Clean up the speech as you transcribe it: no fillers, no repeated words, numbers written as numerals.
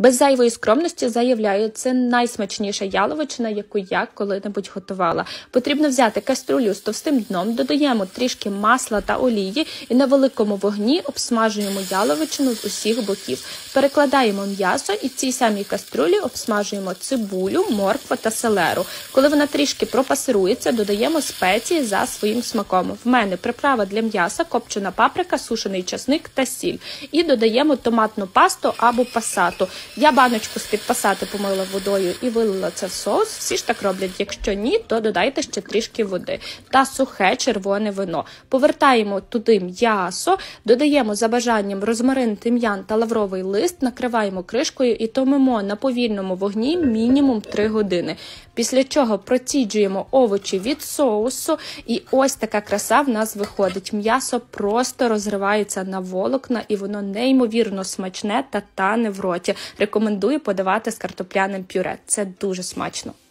Без зайвої скромності заявляю, це найсмачніша яловичина, яку я коли-небудь готувала. Потрібно взяти каструлю з товстим дном, додаємо трішки масла та олії і на великому вогні обсмажуємо яловичину з усіх боків. Перекладаємо м'ясо і в цій самій каструлі обсмажуємо цибулю, моркву та селеру. Коли вона трішки пропасирується, додаємо спеції за своїм смаком. В мене приправа для м'яса, копчена паприка, сушений часник та сіль. І додаємо томатну пасту або пасату. Я баночку з-під пасати помила водою і вилила це в соус. Всі ж так роблять. Якщо ні, то додайте ще трішки води. Та сухе червоне вино. Повертаємо туди м'ясо, додаємо за бажанням розмарин, тим'ян та лавровий лист, накриваємо кришкою і томимо на повільному вогні мінімум 3 години. Після чого проціджуємо овочі від соусу і ось така краса в нас виходить. М'ясо просто розривається на волокна і воно неймовірно смачне та тане в роті. Рекомендую подавати з картопляним пюре. Це дуже смачно.